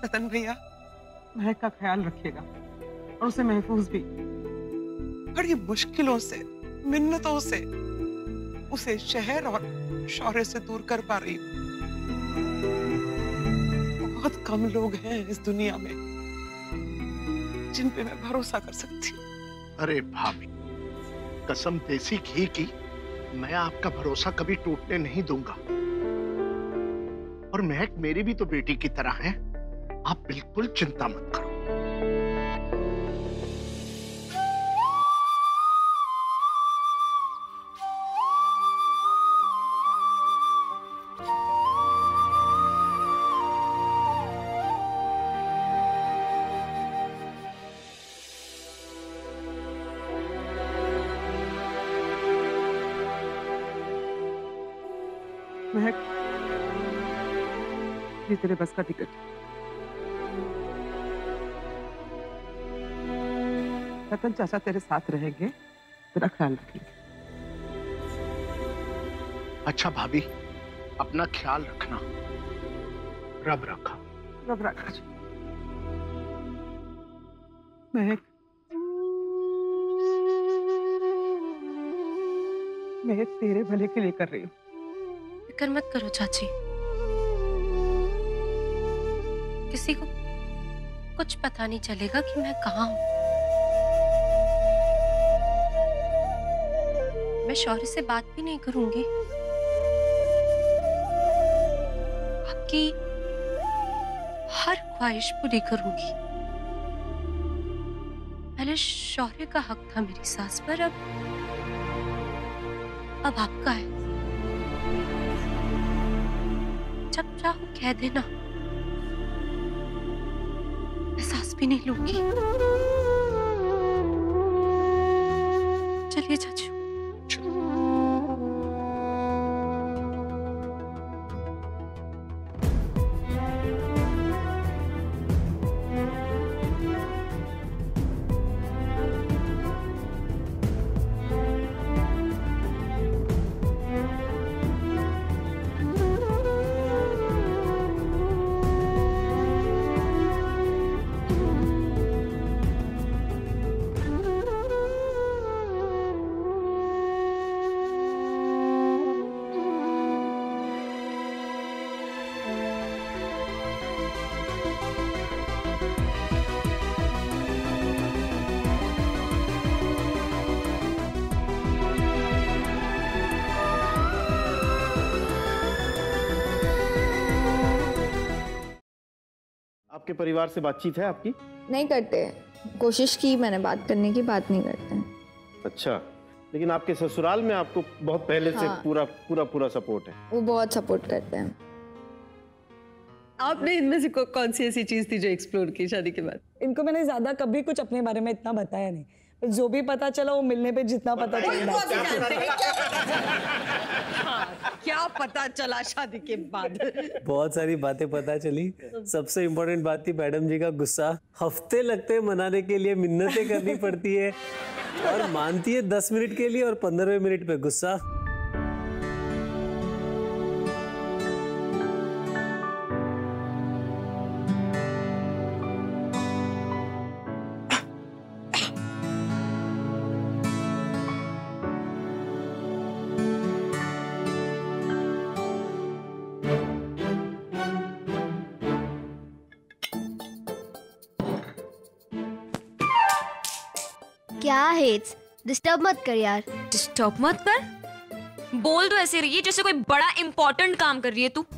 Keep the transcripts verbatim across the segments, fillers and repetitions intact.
रतन भैया महक का ख्याल रखेगा और उसे महफूज भी। बड़ी मुश्किलों से, मिन्नतों से उसे शहर और शौहरे से दूर कर पा रही हूँ। बहुत कम लोग हैं इस दुनिया में जिन पे मैं भरोसा कर सकती हूँ। अरे भाभी, कसम देसी घी की, मैं आपका भरोसा कभी टूटने नहीं दूंगा। और महक मेरी भी तो बेटी की तरह है, आप बिल्कुल चिंता मत करो। महक, ये तेरे बस का टिकट। रतन चाचा तेरे साथ रहेंगे, तेरा ख्याल रखेंगे। अच्छा भाभी, अपना ख्याल रखना। रब रखा। रब रखा। महक, मैं तेरे भले के लिए कर रही हूँ। फिक्र मत करो चाची, किसी को कुछ पता नहीं चलेगा कि मैं कहाँ हूँ। मैं शौर्य से बात भी नहीं करूंगी। आपकी हर ख्वाहिश पूरी करूंगी। पहले शौर्य का हक था मेरी सास पर, अब अब आपका है। जब चाहो कह देना, मैं सांस भी नहीं लूंगी। चलिए चाचू। आपके परिवार से बातचीत है आपकी? नहीं करते, कोशिश की मैंने बात करने की, बात नहीं करते। अच्छा, लेकिन आपके ससुराल में आपको बहुत पहले हाँ। से पूरा पूरा पूरा सपोर्ट है? वो बहुत सपोर्ट करते हैं। आपने इनमें से कौन सी ऐसी चीज थी जो एक्सप्लोर की शादी के बाद? इनको मैंने ज्यादा कभी कुछ अपने बारे में इतना बताया नहीं, जो भी पता चला वो मिलने पे जितना पता चला। क्या पता चला शादी के बाद? बहुत सारी बातें पता चली। सबसे इम्पोर्टेंट बात थी मैडम जी का गुस्सा। हफ्ते लगते हैं मनाने के लिए, मिन्नतें करनी पड़ती है और मानती है दस मिनट के लिए और पंद्रहवें मिनट पे गुस्सा। क्या हेट्स, डिस्टर्ब मत कर यार। डिस्टर्ब मत कर? बोल तो ऐसे रही है जैसे कोई बड़ा इंपॉर्टेंट काम कर रही है तू।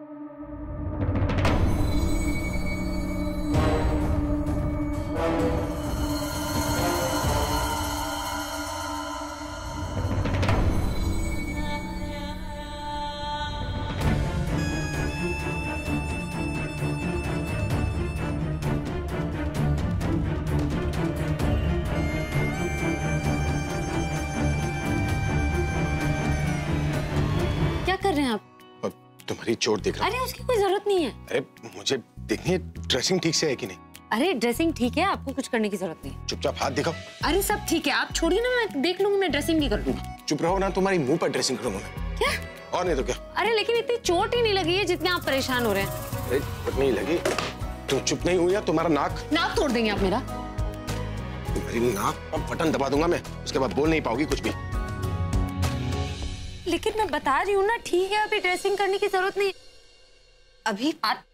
कर रहे हैं आप? तुम्हारी चोट देख रहा हूं। अरे उसकी कोई जरूरत नहीं है। अरे मुझे देखनी है ड्रेसिंग ठीक से है कि नहीं। अरे ड्रेसिंग ठीक है, आपको कुछ करने की जरूरत नहीं। चुपचाप हाथ दिखाओ। अरे सब ठीक है, आप छोड़िए ना, मैं देख लूंगी, मैं ड्रेसिंग भी कर लूंगी। चुप रहो ना, तुम्हारी मुंह पर ड्रेसिंग करूंगा मैं। क्या? और नहीं तो क्या। अरे लेकिन इतनी चोट ही नहीं लगी है जितने आप परेशान हो रहे हैं। अरे चोट नहीं लगी तुम चुप नहीं हुई या तुम्हारा नाक नाक तोड़ देंगे आप मेरा। तुम्हारी नाक पर बटन दबा दूंगा मैं, उसके बाद बोल नहीं पाओगी कुछ भी। लेकिन मैं बता रही हूँ ना, ठीक है अभी ड्रेसिंग करने की जरूरत नहीं। अभी बात